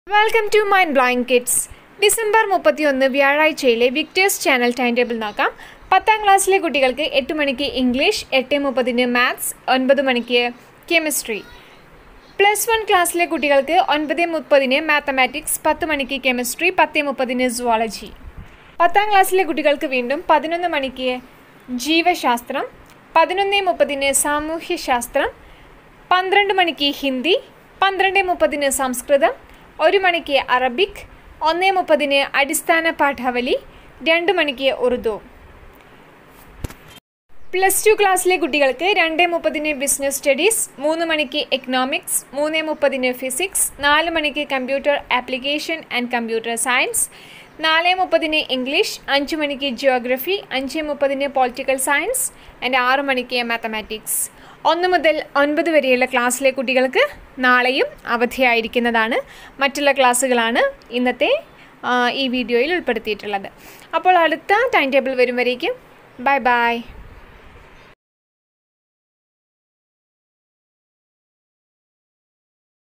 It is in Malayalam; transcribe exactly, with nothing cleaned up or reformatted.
Welcome to mind blowing kids. December മുപ്പത്തിയൊന്ന് വ്യാഴാഴ്ചയിലെ വിക്ടേഴ്സ് ചാനൽ ടൈം ടേബിൾ നോക്കാം. പത്താം ക്ലാസ്സിലെ കുട്ടികൾക്ക് എട്ട് മണിക്ക് ഇംഗ്ലീഷ്, എട്ട് മുപ്പതിന് മാത്സ്, ഒൻപത് മണിക്ക് കെമിസ്ട്രി. പ്ലസ് വൺ ക്ലാസ്സിലെ കുട്ടികൾക്ക് ഒൻപത് മുപ്പതിന് മാത്തമാറ്റിക്സ്, പത്ത് മണിക്ക് കെമിസ്ട്രി, പത്ത് മുപ്പതിന് സുവോളജി. പത്താം ക്ലാസ്സിലെ കുട്ടികൾക്ക് വീണ്ടും പതിനൊന്ന് മണിക്ക് ജീവശാസ്ത്രം, പതിനൊന്ന് മുപ്പതിന് സാമൂഹ്യശാസ്ത്രം, പന്ത്രണ്ട് മണിക്ക് ഹിന്ദി, പന്ത്രണ്ട് മുപ്പതിന് സംസ്കൃതം, ഒരു മണിക്ക് അറബിക്, ഒന്ന് മുപ്പതിന് അടിസ്ഥാന പാഠാവലി, രണ്ട് മണിക്ക് ഉറുദു. പ്ലസ് ടു ക്ലാസ്സിലെ കുട്ടികൾക്ക് രണ്ട് മുപ്പതിന് ബിസിനസ് സ്റ്റഡീസ്, മൂന്ന് മണിക്ക് എക്കണോമിക്സ്, മൂന്ന് മുപ്പതിന് ഫിസിക്സ്, നാല് മണിക്ക് computer application and computer science, നാല് മുപ്പതിന് ഇംഗ്ലീഷ്, അഞ്ച് മണിക്ക് ജിയോഗ്രഫി, അഞ്ച് മുപ്പതിന് പൊളിറ്റിക്കൽ സയൻസ് ആൻഡ് ആറ് മണിക്ക് മാത്തമാറ്റിക്സ്. ഒന്ന് മുതൽ ഒൻപത് വരെയുള്ള ക്ലാസ്സിലെ കുട്ടികൾക്ക് നാളെയും അവധിയായിരിക്കുന്നതാണ്. മറ്റുള്ള ക്ലാസ്സുകളാണ് ഇന്നത്തെ ഈ വീഡിയോയിൽ ഉൾപ്പെടുത്തിയിട്ടുള്ളത്. അപ്പോൾ അടുത്ത ടൈം ടേബിൾ വരും വരേക്കും ബൈ ബൈ.